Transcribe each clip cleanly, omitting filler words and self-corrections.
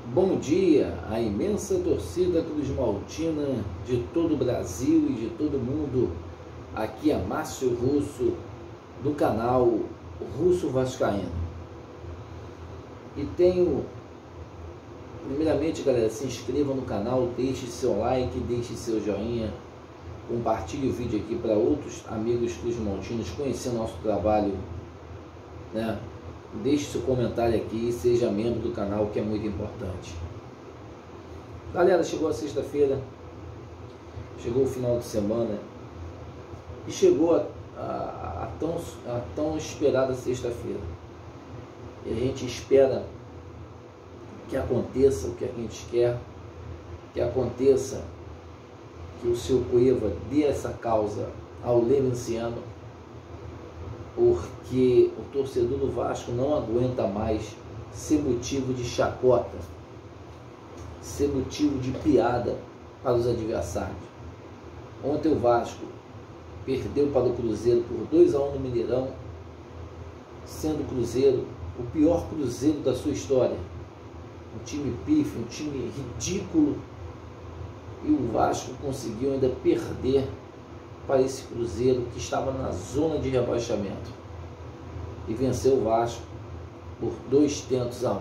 Bom dia, a imensa torcida cruzmaltina de todo o Brasil e de todo mundo. Aqui é Márcio Russo, do canal Russo Vascaíno. E primeiramente, galera, se inscreva no canal, deixe seu like, deixe seu joinha, compartilhe o vídeo aqui para outros amigos cruzmaltinos conhecer nosso trabalho, né? Deixe seu comentário aqui e seja membro do canal, que é muito importante. Galera, chegou a sexta-feira, chegou o final de semana e chegou a tão esperada sexta-feira. E a gente espera que aconteça o que a gente quer, que aconteça que o seu Cueva dê essa causa ao Levenciano, porque o torcedor do Vasco não aguenta mais ser motivo de chacota, ser motivo de piada para os adversários. Ontem o Vasco perdeu para o Cruzeiro por 2-1 no Mineirão, sendo o Cruzeiro o pior Cruzeiro da sua história. Um time pífio, um time ridículo, e o Vasco conseguiu ainda perder para esse Cruzeiro que estava na zona de rebaixamento, e venceu o Vasco por 2-1.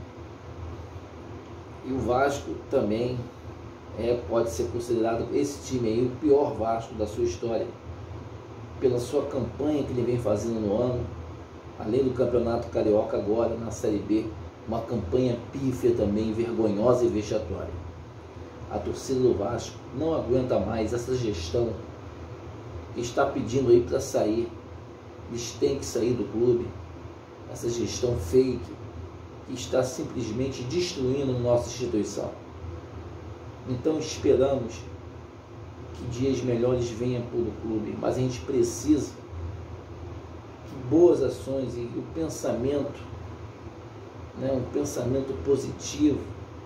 E o Vasco também pode ser considerado, esse time aí, o pior Vasco da sua história, pela sua campanha que ele vem fazendo no ano, além do Campeonato Carioca, agora na Série B, uma campanha pífia também, vergonhosa e vexatória. A torcida do Vasco não aguenta mais essa gestão que está pedindo aí para sair. Eles têm que sair do clube. Essa gestão fake que está simplesmente destruindo nossa instituição. Então esperamos que dias melhores venham para o clube, mas a gente precisa que boas ações e o pensamento, um pensamento positivo,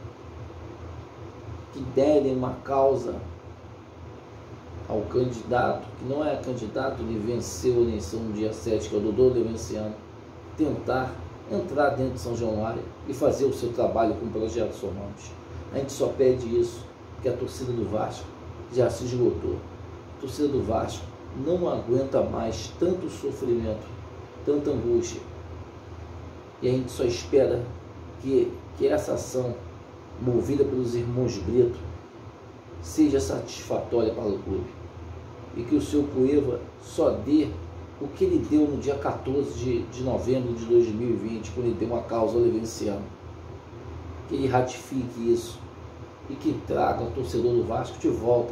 que derem uma causa ao candidato, que não é candidato, ele venceu a eleição no dia 7, que é o Dodô Levenciano, tentar entrar dentro de São Januário e fazer o seu trabalho com o projeto Somantes. A gente só pede isso, porque a torcida do Vasco já se esgotou. A torcida do Vasco não aguenta mais tanto sofrimento, tanta angústia. E a gente só espera que essa ação, movida pelos irmãos Brito, seja satisfatória para o clube, e que o seu Cueva só dê o que ele deu no dia 14 de novembro de 2020, quando ele deu uma causa ao Levenciano. Que ele ratifique isso e que traga o torcedor do Vasco de volta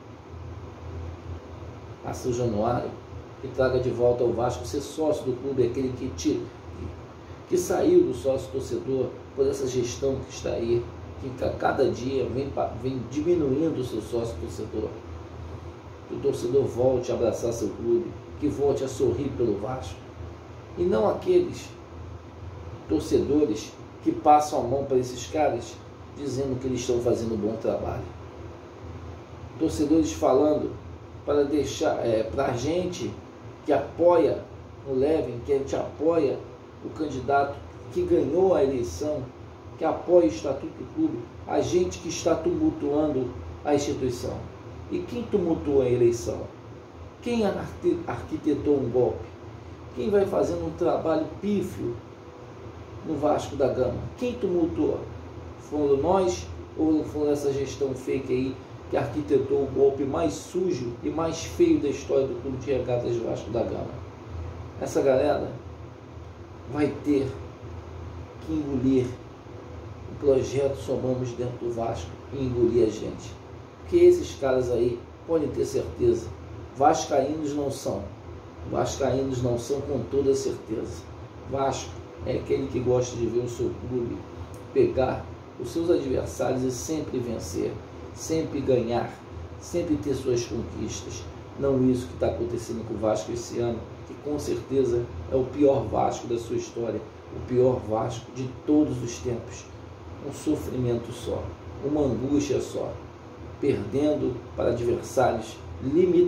a São Januário, que traga de volta ao Vasco ser sócio do clube, aquele que saiu do sócio torcedor por essa gestão que está aí, que a cada dia vem diminuindo o seu sócio torcedor. Que o torcedor volte a abraçar seu clube, que volte a sorrir pelo Vasco, e não aqueles torcedores que passam a mão para esses caras dizendo que eles estão fazendo um bom trabalho. Torcedores falando para deixar para a gente que apoia o Leven, que a gente apoia o candidato que ganhou a eleição, que apoia o Estatuto do Clube, a gente que está tumultuando a instituição. E quem tumultuou a eleição? Quem arquitetou um golpe? Quem vai fazendo um trabalho pífio no Vasco da Gama? Quem tumultuou? Foram nós ou foi essa gestão fake aí que arquitetou o golpe mais sujo e mais feio da história do Clube de Regatas Vasco da Gama? Essa galera vai ter que engolir o projeto Somamos dentro do Vasco e engolir a gente. Porque esses caras aí, podem ter certeza, vascaínos não são. Vascaínos não são, com toda certeza. Vasco é aquele que gosta de ver o seu clube pegar os seus adversários e sempre vencer, sempre ganhar, sempre ter suas conquistas. Não isso que está acontecendo com o Vasco esse ano, que com certeza é o pior Vasco da sua história, o pior Vasco de todos os tempos. Um sofrimento só, uma angústia só, perdendo para adversários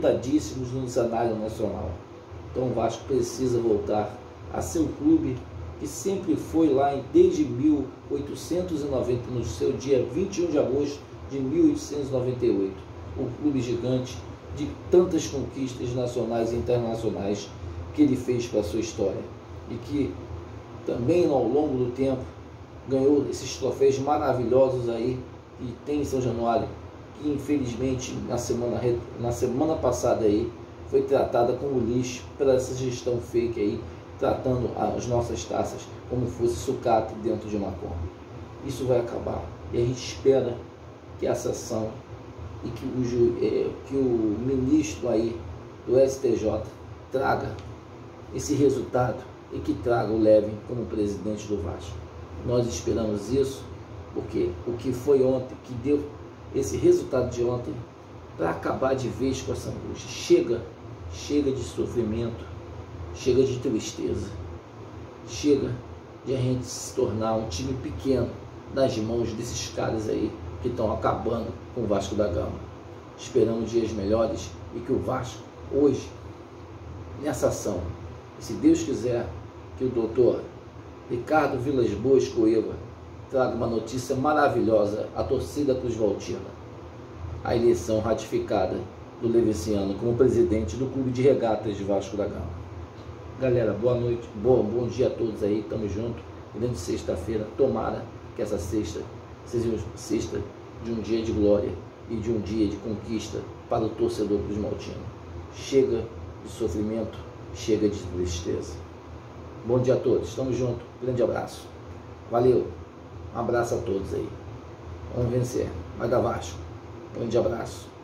limitadíssimos no cenário nacional. Então o Vasco precisa voltar a ser um clube que sempre foi lá desde 1890, no seu dia 21 de agosto de 1898, o clube gigante de tantas conquistas nacionais e internacionais que ele fez para a sua história, e que também ao longo do tempo ganhou esses troféus maravilhosos aí, e tem em São Januário, que infelizmente na semana passada aí foi tratada como lixo pela essa gestão fake aí, tratando as nossas taças como fosse sucata dentro de uma Kombi. Isso vai acabar, e a gente espera que essa ação e que o ministro aí do STJ traga esse resultado e que traga o Levin como presidente do Vasco. Nós esperamos isso, porque o que foi ontem, que deu esse resultado de ontem, para acabar de vez com essa angústia. Chega de sofrimento, chega de tristeza, chega de a gente se tornar um time pequeno nas mãos desses caras aí que estão acabando com o Vasco da Gama. Esperamos dias melhores e que o Vasco, hoje, nessa ação, se Deus quiser, que o doutor Ricardo Vilas Boas Coiva traga uma notícia maravilhosa à torcida cruzvaltina: a eleição ratificada do Leviciano como presidente do Clube de Regatas de Vasco da Gama. Galera, boa noite, bom dia a todos aí, tamo junto. Grande sexta-feira, tomara que essa sexta seja uma sexta de um dia de glória e de um dia de conquista para o torcedor cruzmaltino. Chega de sofrimento, chega de tristeza. Bom dia a todos, tamo junto, grande abraço. Valeu, um abraço a todos aí. Vamos vencer, vai dar Vasco. Grande abraço.